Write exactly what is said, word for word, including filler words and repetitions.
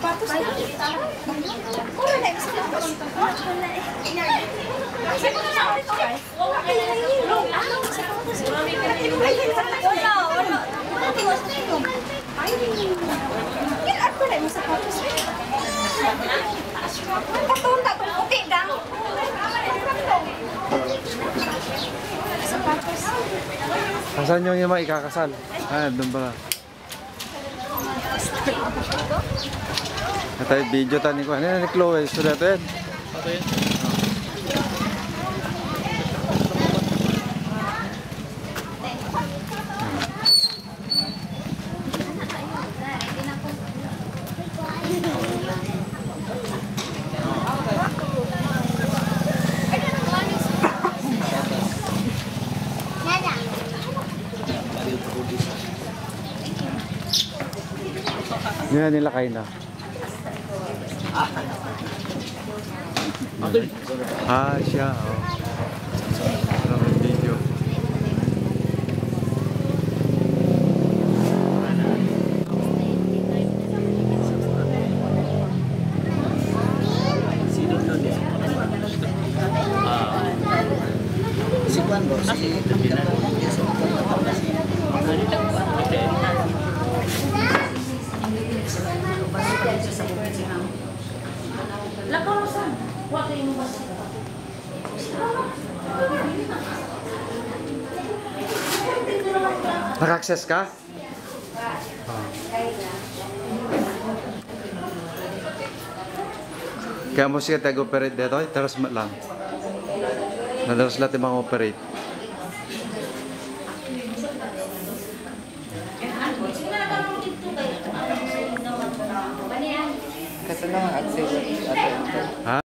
sapatos na. Kura na, gusto ko. Wala na eh. Kasi ko na sa orito guys. Wala kayo na hilo. Ano, sapatos. Wala, wala. Wala tiwas na ito. Ay, kilaan ko na yung sapatos. Patunda ko, puti lang. Sapatos. Saan yung yung mga ikakasal? Ah, doon pala. Ito yung video tani ko. Ano yan ni Chloe? Sulat yan. Ito yun. Yun na nilakay na. Ah, siya. Oh. Maraming video. Si Juan Boss. Naka-access ka? Oh. Kaya mo siya tag-operate dito, taras lang. Nadaras lahat yung mga operate. Kasi naman at